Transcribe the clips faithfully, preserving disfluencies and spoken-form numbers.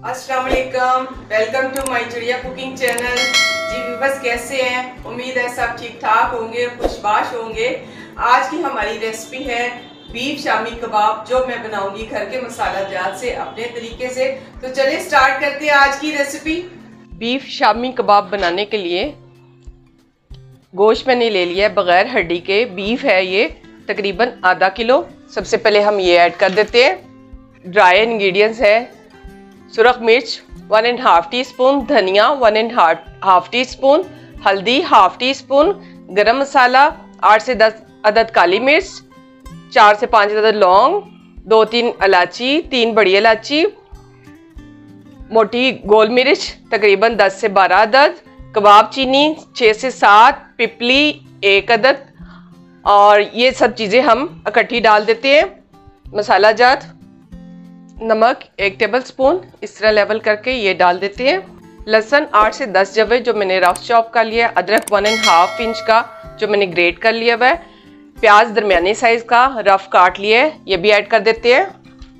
अस्सलाम वालेकुम, welcome to my Chidiya cooking channel. जी व्यूअर्स, कैसे हैं? उम्मीद है सब ठीक ठाक होंगे, खुशबाश होंगे। आज की हमारी रेसिपी है बीफ शामी कबाब, जो मैं बनाऊंगी घर के मसाला जात से अपने तरीके से। तो चलिए स्टार्ट करते हैं आज की रेसिपी। बीफ शामी कबाब बनाने के लिए गोश्त मैंने ले लिया है बगैर हड्डी के। बीफ है ये तकरीबन आधा किलो। सबसे पहले हम ये ऐड कर देते हैं। ड्राई इंग्रेडिएंट्स है सुरख मिर्च one and half teaspoon, धनिया one and half teaspoon, हल्दी half teaspoon, garam masala आठ से दस अदद काली मिर्च, चार से पाँच अदद लौंग, दो तीन इलायची, तीन बड़ी इलायची, मोटी गोल मिर्च तकरीबन दस से बारह अदद, कबाब चीनी छः से सात, पिपली एक अदद। और ये सब चीज़ें हम इकट्ठी डाल देते हैं। मसाला जात नमक एक टेबल स्पून, इस तरह लेवल करके ये डाल देते हैं। लहसुन आठ से दस जवे जो मैंने रफ चॉप कर लिया है। अदरक वन एंड हाफ इंच का जो मैंने ग्रेट कर लिया हुआ है। प्याज दरमियाने साइज का रफ काट लिया है, ये भी ऐड कर देते हैं।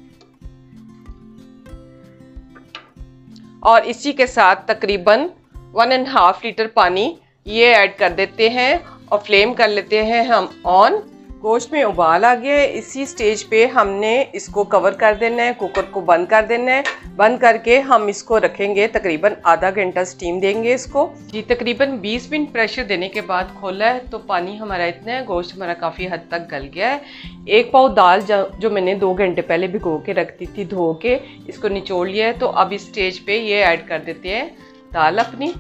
और इसी के साथ तकरीबन वन एंड हाफ लीटर पानी ये ऐड कर देते हैं और फ्लेम कर लेते हैं हम ऑन। गोश्त में उबाल आ गया है। इसी स्टेज पे हमने इसको कवर कर देना है, कुकर को बंद कर देना है। बंद करके हम इसको रखेंगे, तकरीबन आधा घंटा स्टीम देंगे इसको। जी तकरीबन बीस मिनट प्रेशर देने के बाद खोला है तो पानी हमारा इतना है, गोश्त हमारा काफ़ी हद तक गल गया है। एक पाव दाल जो मैंने दो घंटे पहले भिगो के रख दी थी, धो के इसको निचोड़ लिया है। तो अब इस स्टेज पे ये ऐड कर देते हैं दाल अपनी,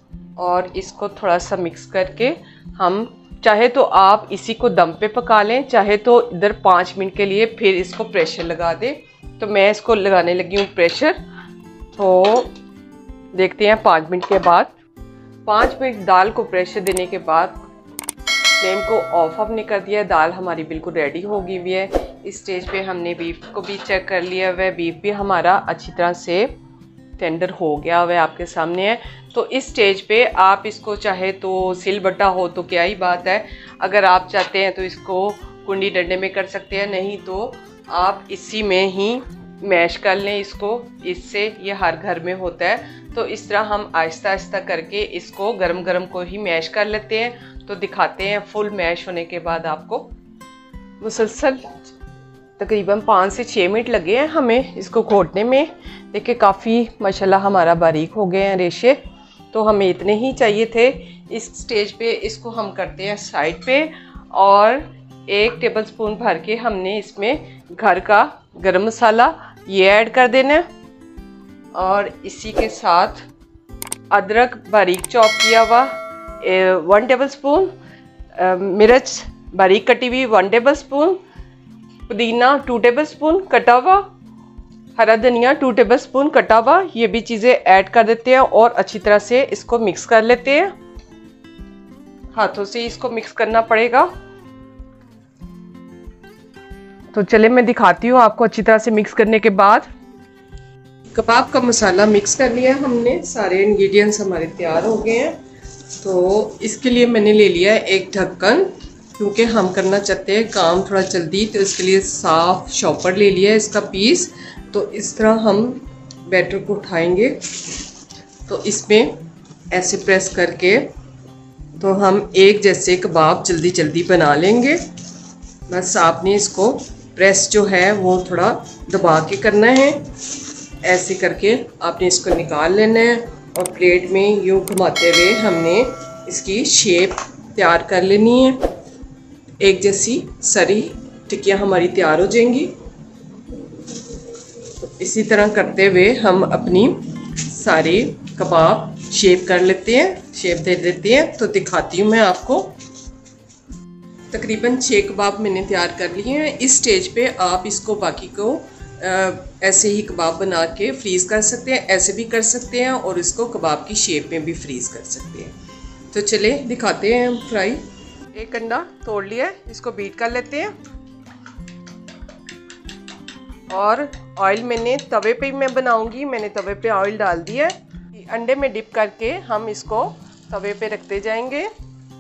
और इसको थोड़ा सा मिक्स करके हम, चाहे तो आप इसी को दम पे पका लें, चाहे तो इधर पाँच मिनट के लिए फिर इसको प्रेशर लगा दें। तो मैं इसको लगाने लगी हूँ प्रेशर। तो देखते हैं पाँच मिनट के बाद। पाँच मिनट दाल को प्रेशर देने के बाद फ्लेम को ऑफ हमने कर दिया है। दाल हमारी बिल्कुल रेडी हो गई हुई है। इस स्टेज पे हमने बीफ को भी चेक कर लिया हुआ है। बीफ भी हमारा अच्छी तरह से टेंडर हो गया हुआ है, आपके सामने है। तो इस स्टेज पे आप इसको चाहे तो सिल बट्टा हो तो क्या ही बात है, अगर आप चाहते हैं तो इसको कुंडी डंडे में कर सकते हैं, नहीं तो आप इसी में ही मैश कर लें इसको। इससे ये हर घर में होता है। तो इस तरह हम आहिस्ता आहिस्ता करके इसको गरम गरम को ही मैश कर लेते हैं। तो दिखाते हैं फुल मैश होने के बाद आपको। मुसलसल तकरीबन पाँच से छः मिनट लगे हैं हमें इसको घोटने में। देखिए काफ़ी माशाल्लाह हमारा बारीक हो गए हैं रेशे। तो हमें इतने ही चाहिए थे। इस स्टेज पे इसको हम करते हैं साइड पे, और एक टेबलस्पून भर के हमने इसमें घर का गरम मसाला ये ऐड कर देना है। और इसी के साथ अदरक बारीक चॉप किया हुआ वन टेबलस्पून, मिर्च बारीक कटी हुई वन टेबलस्पून, पुदीना टू टेबलस्पून कटा हुआ, हरा धनिया टू टेबलस्पून कटा हुआ, ये भी चीज़ें ऐड कर देते हैं और अच्छी तरह से इसको मिक्स कर लेते हैं। हाथों से इसको मिक्स करना पड़ेगा। तो चले मैं दिखाती हूँ आपको अच्छी तरह से मिक्स करने के बाद। कबाब का मसाला मिक्स कर लिया हमने, सारे इंग्रेडिएंट्स हमारे तैयार हो गए हैं। तो इसके लिए मैंने ले लिया है एक ढक्कन, क्योंकि हम करना चाहते हैं काम थोड़ा जल्दी, तो इसके लिए साफ शॉपर ले लिया है इसका पीस। तो इस तरह हम बैटर को उठाएंगे, तो इसमें ऐसे प्रेस करके तो हम एक जैसे कबाब जल्दी जल्दी बना लेंगे। बस आपने इसको प्रेस जो है वो थोड़ा दबा के करना है। ऐसे करके आपने इसको निकाल लेना है और प्लेट में यूँ घुमाते हुए हमने इसकी शेप तैयार कर लेनी है। एक जैसी सारी टिक्कियाँ हमारी तैयार हो जाएंगी। इसी तरह करते हुए हम अपनी सारी कबाब शेप कर लेते हैं, शेप दे देते हैं। तो दिखाती हूँ मैं आपको। तकरीबन छः कबाब मैंने तैयार कर लिए हैं। इस स्टेज पे आप इसको बाकी को आ, ऐसे ही कबाब बना के फ्रीज़ कर सकते हैं, ऐसे भी कर सकते हैं, और इसको कबाब की शेप में भी फ्रीज़ कर सकते हैं। तो चले दिखाते हैं हम फ्राई। एक अंडा तोड़ लिया है, इसको बीट कर लेते हैं। और ऑयल मैंने तवे पे मैं बनाऊंगी, मैंने तवे पे ऑयल डाल दिया है। अंडे में डिप करके हम इसको तवे पे रखते जाएंगे।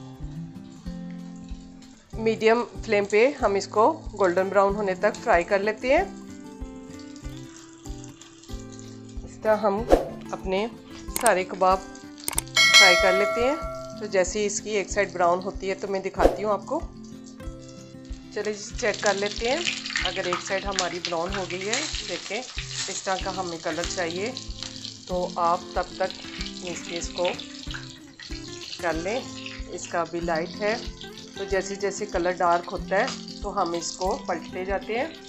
मीडियम फ्लेम पे हम इसको गोल्डन ब्राउन होने तक फ्राई कर लेते हैं। इस तरह हम अपने सारे कबाब फ्राई कर लेते हैं। तो जैसे ही इसकी एक साइड ब्राउन होती है तो मैं दिखाती हूँ आपको। चलिए चेक कर लेते हैं। अगर एक साइड हमारी ब्राउन हो गई है, देखें इस तरह का हमें कलर चाहिए, तो आप तब तक इसको कर लें। इसका भी लाइट है, तो जैसे जैसे कलर डार्क होता है तो हम इसको पलटते जाते हैं।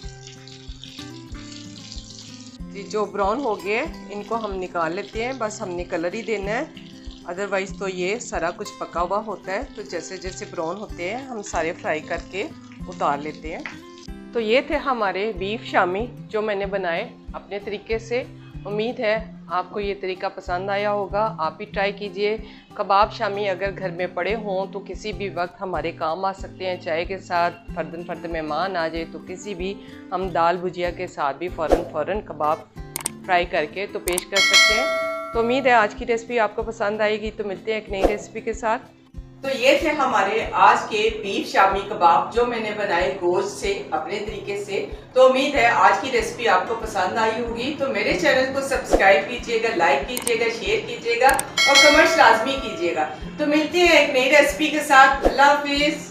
जो ब्राउन हो गए इनको हम निकाल लेते हैं, बस हमने कलर ही देना है, अदरवाइज़ तो ये सारा कुछ पका हुआ होता है। तो जैसे जैसे ब्राउन होते हैं हम सारे फ्राई करके उतार लेते हैं। तो ये थे हमारे बीफ शामी जो मैंने बनाए अपने तरीके से। उम्मीद है आपको ये तरीका पसंद आया होगा, आप भी ट्राई कीजिए। कबाब शामी अगर घर में पड़े हों तो किसी भी वक्त हमारे काम आ सकते हैं। चाय के साथ फर्दन फर्द मेहमान आ जाए तो किसी भी हम दाल भुजिया के साथ भी फ़ौरन फ़ौरन कबाब फ्राई करके तो पेश कर सकते हैं। तो उम्मीद है आज की रेसिपी आपको पसंद आएगी। तो मिलते हैं एक नई रेसिपी के साथ। तो ये थे हमारे आज के बीफ शामी कबाब जो मैंने बनाए गोश्त से अपने तरीके से। तो उम्मीद है आज की रेसिपी आपको पसंद आई होगी। तो मेरे चैनल को सब्सक्राइब कीजिएगा, लाइक कीजिएगा, शेयर कीजिएगा और कमेंट्स लाजमी कीजिएगा। तो मिलते हैं एक नई रेसिपी के साथ। अल्लाह हाफिज़।